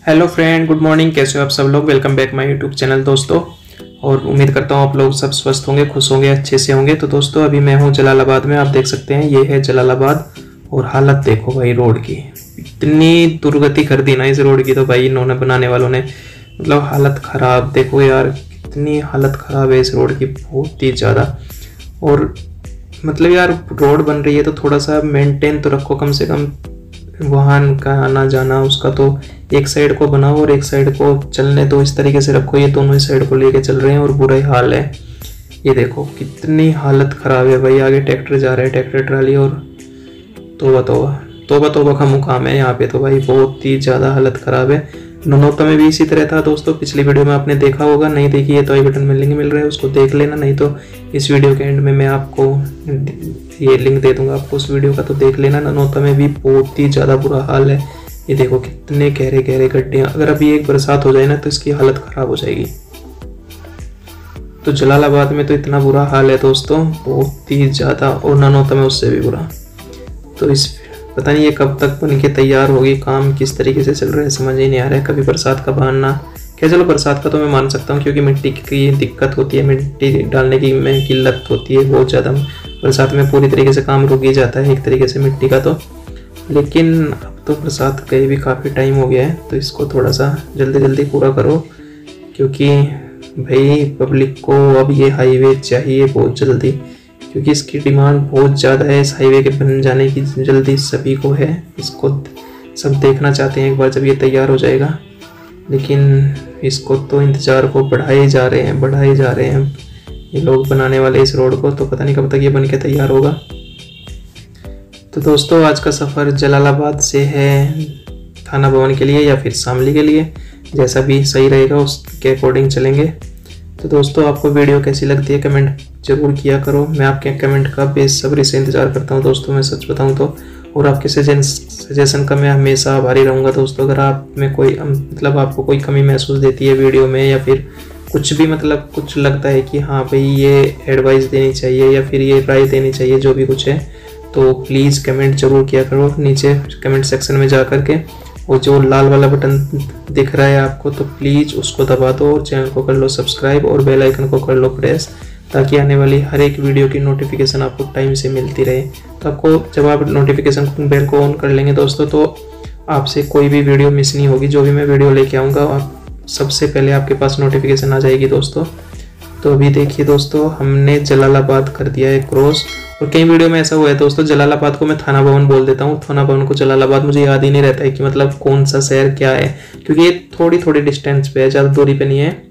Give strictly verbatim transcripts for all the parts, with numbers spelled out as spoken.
Hello friend, good morning. कैसे हो आप सब लोग? Welcome back my YouTube channel दोस्तों। और उम्मीद करता हूँ आप लोग सब स्वस्थ होंगे, खुश होंगे, अच्छे से होंगे। तो दोस्तों अभी मैं हूँ जलालाबाद में। आप देख सकते हैं ये है जलालाबाद। और हालत देखो भाई रोड की, इतनी दुर्गति कर दी ना इस रोड की तो भाई इन्होंने बनाने वालों ने, मतलब हालत ख़राब। देखो यार कितनी हालत ख़राब है इस रोड की, बहुत ही ज़्यादा। और मतलब यार रोड बन रही है तो थोड़ा सा मेंटेन तो रखो, कम से कम वाहन का आना जाना उसका तो एक साइड को बनाओ और एक साइड को चलने दो, इस तरीके से रखो। ये दोनों ही साइड को लेके चल रहे हैं और बुरा ही हाल है। ये देखो कितनी हालत ख़राब है भाई। आगे ट्रैक्टर जा रहा है, ट्रैक्टर ट्राली, और तोबा तोबा तोबा तोबा का मुकाम है यहाँ पे तो भाई, बहुत ही ज़्यादा हालत ख़राब है। ननौता में भी इसी तरह था दोस्तों। पिछली वीडियो में आपने देखा होगा, नहीं देखी है तो आई बटन में लिंक मिल रहा है, उसको देख लेना। नहीं तो इस वीडियो के एंड में मैं आपको ये लिंक दे दूंगा आपको उस वीडियो का, तो देख लेना। ननौता में भी बहुत ही ज़्यादा बुरा हाल है। ये देखो कितने गहरे गहरे गड्ढे। अगर अभी एक बरसात हो जाए ना तो इसकी हालत ख़राब हो जाएगी। तो जलालाबाद में तो इतना बुरा हाल है दोस्तों, बहुत ही ज़्यादा। और ननौता में उससे भी बुरा। तो इस पता नहीं ये कब तक बन के तैयार होगी, काम किस तरीके से चल रहा है समझ ही नहीं आ रहा है। कभी बरसात का बहाना क्या, चलो बरसात का तो मैं मान सकता हूँ क्योंकि मिट्टी की दिक्कत होती है, मिट्टी डालने की में किल्लत होती है बहुत ज़्यादा। बरसात में पूरी तरीके से काम रुक ही जाता है एक तरीके से मिट्टी का तो। लेकिन अब तो बरसात गए भी काफ़ी टाइम हो गया है, तो इसको थोड़ा सा जल्दी जल्दी पूरा करो, क्योंकि भाई पब्लिक को अब ये हाईवे चाहिए बहुत जल्दी, क्योंकि इसकी डिमांड बहुत ज़्यादा है। इस हाईवे के बन जाने की जल्दी सभी को है, इसको सब देखना चाहते हैं एक बार जब ये तैयार हो जाएगा। लेकिन इसको तो इंतज़ार को बढ़ाए जा रहे हैं बढ़ाए जा रहे हैं ये लोग बनाने वाले इस रोड को, तो पता नहीं कब तक ये बन के तैयार होगा। तो दोस्तों आज का सफ़र जलालाबाद से है थाना भवन के लिए या फिर शामली के लिए, जैसा भी सही रहेगा उसके अकॉर्डिंग चलेंगे। तो दोस्तों आपको वीडियो कैसी लगती है कमेंट जरूर किया करो। मैं आपके कमेंट का बेसब्री से इंतज़ार करता हूं दोस्तों, मैं सच बताऊं तो। और आपके सजेशन का मैं हमेशा आभारी रहूँगा दोस्तों। अगर आप में कोई मतलब आपको कोई कमी महसूस देती है वीडियो में, या फिर कुछ भी मतलब कुछ लगता है कि हाँ भाई ये एडवाइस देनी चाहिए या फिर ये राय देनी चाहिए, जो भी कुछ है, तो प्लीज़ कमेंट जरूर किया करो नीचे कमेंट सेक्शन में जा कर के। और जो लाल वाला बटन दिख रहा है आपको तो प्लीज़ उसको दबा दो और चैनल को कर लो सब्सक्राइब और बेल आइकन को कर लो प्रेस, ताकि आने वाली हर एक वीडियो की नोटिफिकेशन आपको टाइम से मिलती रहे। तो आपको जब आप नोटिफिकेशन बेल को ऑन कर लेंगे दोस्तों, तो आपसे कोई भी वीडियो मिस नहीं होगी। जो भी मैं वीडियो लेके आऊँगा आप सबसे पहले आपके पास नोटिफिकेशन आ जाएगी दोस्तों। तो अभी देखिए दोस्तों हमने जलालाबाद कर दिया है क्रॉस। और कई वीडियो में ऐसा हुआ है दोस्तों, जलालाबाद को मैं थाना भवन बोल देता हूँ, थाना भवन को जलालाबाद। मुझे याद ही नहीं रहता है कि मतलब कौन सा शहर क्या है, क्योंकि ये थोड़ी थोड़ी डिस्टेंस पे है, ज़्यादा दूरी पे नहीं है।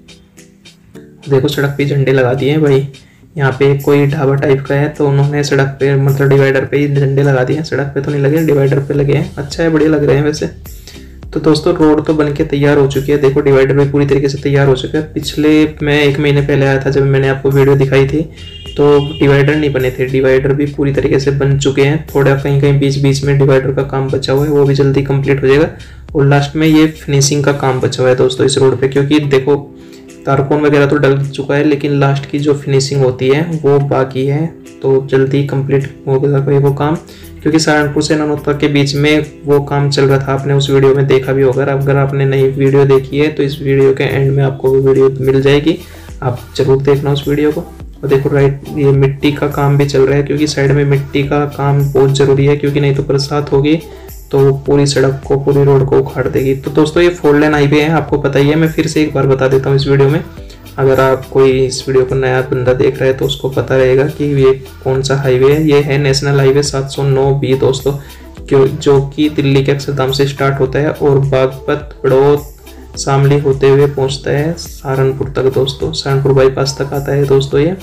देखो सड़क पे झंडे लगा दिए हैं भाई। यहाँ पे कोई ढाबा टाइप का है तो उन्होंने सड़क पे मतलब डिवाइडर पे ही झंडे लगा दिए हैं। सड़क पे तो नहीं लगे, डिवाइडर पे लगे हैं। अच्छा है, बढ़िया लग रहे हैं वैसे। तो दोस्तों रोड तो बन के तैयार हो चुकी है। देखो डिवाइडर भी पूरी तरीके से तैयार हो चुका है। पिछले मैं एक महीने पहले आया था जब मैंने आपको वीडियो दिखाई थी, तो डिवाइडर नहीं बने थे। डिवाइडर भी पूरी तरीके से बन चुके हैं। थोड़ा कहीं कहीं बीच बीच में डिवाइडर का काम बचा हुआ है, वो भी जल्दी कंप्लीट हो जाएगा। और लास्ट में ये फिनिशिंग का काम बचा हुआ है दोस्तों इस रोड पे, क्योंकि देखो तारकोन वगैरह तो डल चुका है, लेकिन लास्ट की जो फिनिशिंग होती है वो बाकी है। तो जल्दी कंप्लीट होगा वो काम, क्योंकि सहारनपुर से ननौता के बीच में वो काम चल रहा था। आपने उस वीडियो में देखा भी होगा। अगर आपने नई वीडियो देखी है तो इस वीडियो के एंड में आपको वो वीडियो मिल जाएगी, आप जरूर देखना उस वीडियो को। और देखो राइट ये मिट्टी का काम भी चल रहा है, क्योंकि साइड में मिट्टी का काम बहुत ज़रूरी है, क्योंकि नहीं तो बरसात होगी तो पूरी सड़क को पूरी रोड को उखाड़ देगी। तो दोस्तों ये फोर लेन हाईवे है, आपको पता ही है। मैं फिर से एक बार बता देता हूँ इस वीडियो में, अगर आप कोई इस वीडियो को नया बंदा देख रहा है तो उसको पता रहेगा कि ये कौन सा हाईवे है। ये है नेशनल हाईवे सात सौ नौ बी दोस्तों, क्यों जो कि दिल्ली के अक्षरधाम से स्टार्ट होता है और बागपत बड़ौद शामली होते हुए पहुंचता है सहारनपुर तक दोस्तों। सहारनपुर बाईपास तक आता है दोस्तों ये।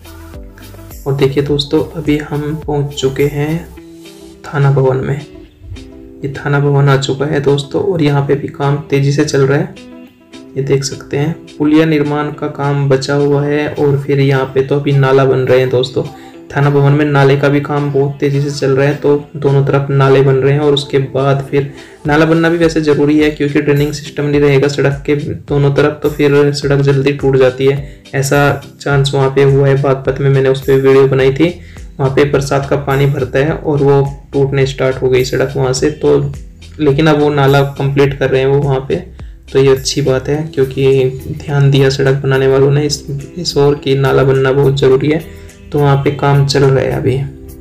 और देखिए दोस्तों अभी हम पहुंच चुके हैं थाना भवन में। ये थाना भवन आ चुका है दोस्तों, और यहाँ पे भी काम तेजी से चल रहा है। ये देख सकते हैं पुलिया निर्माण का काम बचा हुआ है। और फिर यहाँ पे तो अभी नाला बन रहे हैं दोस्तों। थाना भवन में नाले का भी काम बहुत तेजी से चल रहा है, तो दोनों तरफ नाले बन रहे हैं। और उसके बाद फिर नाला बनना भी वैसे ज़रूरी है, क्योंकि ड्रेनिंग सिस्टम नहीं रहेगा सड़क के दोनों तरफ तो फिर सड़क जल्दी टूट जाती है। ऐसा चांस वहाँ पे हुआ है बागपत में, मैंने उस पर वीडियो बनाई थी। वहाँ पे बरसात का पानी भरता है और वो टूटने स्टार्ट हो गई सड़क वहाँ से। तो लेकिन अब वो नाला कंप्लीट कर रहे हैं वो वहाँ पे, तो ये अच्छी बात है, क्योंकि ध्यान दिया सड़क बनाने वालों ने इस इस ओर की नाला बनना बहुत ज़रूरी है। तो वहाँ पे काम चल रहा है अभी।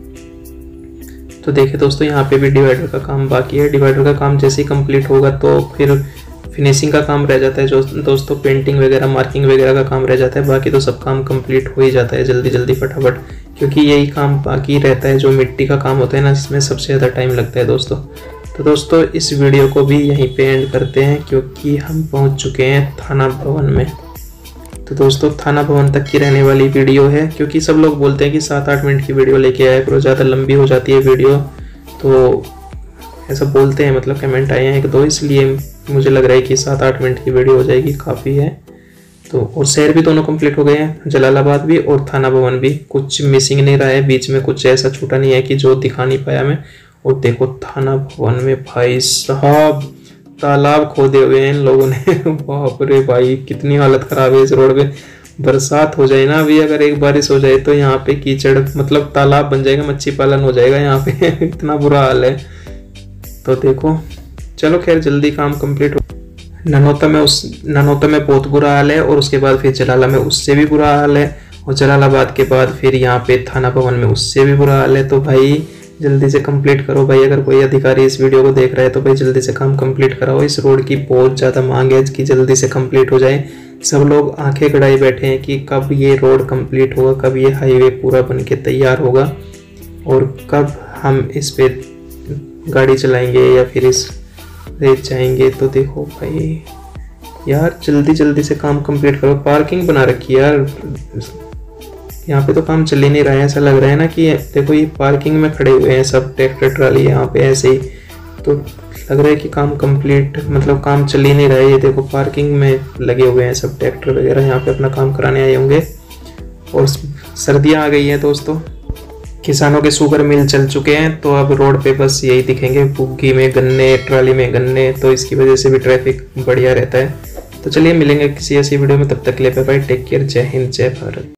तो देखिए दोस्तों, यहाँ पे भी डिवाइडर का काम बाकी है। डिवाइडर का काम जैसे ही कंप्लीट होगा तो फिर फिनिशिंग का काम रह जाता है जो दोस्तों, पेंटिंग वगैरह, मार्किंग वगैरह का काम रह जाता है। बाकी तो सब काम कंप्लीट हो ही जाता है जल्दी जल्दी फटाफट, क्योंकि यही काम बाकी रहता है जो मिट्टी का काम होता है ना, इसमें सबसे ज़्यादा टाइम लगता है दोस्तों। तो दोस्तों इस वीडियो को भी यहीं पे एंड करते हैं, क्योंकि हम पहुंच चुके हैं थाना भवन में। तो दोस्तों थाना भवन तक की रहने वाली वीडियो है, क्योंकि सब लोग बोलते हैं कि सात आठ मिनट की वीडियो लेके आए करो, ज़्यादा लंबी हो जाती है वीडियो, तो ऐसा बोलते हैं, मतलब कमेंट आए हैं एक दो, इसलिए मुझे लग रहा है कि सात आठ मिनट की वीडियो हो जाएगी, काफ़ी है। तो और शहर भी दोनों कंप्लीट हो गए हैं, जलालाबाद भी और थाना भवन भी, कुछ मिसिंग नहीं रहा है, बीच में कुछ ऐसा छूटा नहीं है कि जो दिखा नहीं पाया मैं। और देखो थाना भवन में भाई साहब तालाब खोदे हुए हैं इन लोगों ने बाप रे भाई, कितनी हालत खराब है इस रोड पे। बरसात हो जाए ना अभी, अगर एक बारिश हो जाए तो यहाँ पे कीचड़, मतलब तालाब बन जाएगा, मच्छी पालन हो जाएगा यहाँ पे इतना बुरा हाल है। तो देखो चलो खैर जल्दी काम कंप्लीट हो। ननौता में उस ननौता में बहुत बुरा हाल है, और उसके बाद फिर जलाला में उससे भी बुरा हाल है, और जलालाबाद के बाद फिर यहाँ पे थाना भवन में उससे भी बुरा हाल है। तो भाई जल्दी से कंप्लीट करो भाई, अगर कोई अधिकारी इस वीडियो को देख रहा है तो भाई जल्दी से काम कंप्लीट कराओ। इस रोड की बहुत ज़्यादा मांग है कि जल्दी से कंप्लीट हो जाए। सब लोग आंखें गड़ाए बैठे हैं कि कब ये रोड कंप्लीट होगा, कब ये हाईवे पूरा बन के तैयार होगा, और कब हम इस पे गाड़ी चलाएंगे या फिर इस रेत जाएंगे। तो देखो भाई यार जल्दी जल्दी से काम कंप्लीट करो। पार्किंग बना रखी है यार, यहाँ पे तो काम चल ही नहीं रहा है, ऐसा लग रहा है ना कि देखो ये पार्किंग में खड़े हुए हैं सब ट्रैक्टर ट्राली यहाँ पे ऐसे ही, तो लग रहा है कि काम कंप्लीट, मतलब काम चल ही नहीं रहा है। ये देखो पार्किंग में लगे हुए हैं सब ट्रैक्टर वगैरह, यहाँ पे अपना काम कराने आए होंगे। और सर्दियाँ आ गई हैं दोस्तों, किसानों के शुगर मिल चल चुके हैं, तो अब रोड पे बस यही दिखेंगे, बुग्गी में गन्ने, ट्राली में गन्ने, तो इसकी वजह से भी ट्रैफिक बढ़िया रहता है। तो चलिए मिलेंगे किसी ऐसी वीडियो में, तब तक ले बाय बाय, टेक केयर, जय हिंद जय भारत।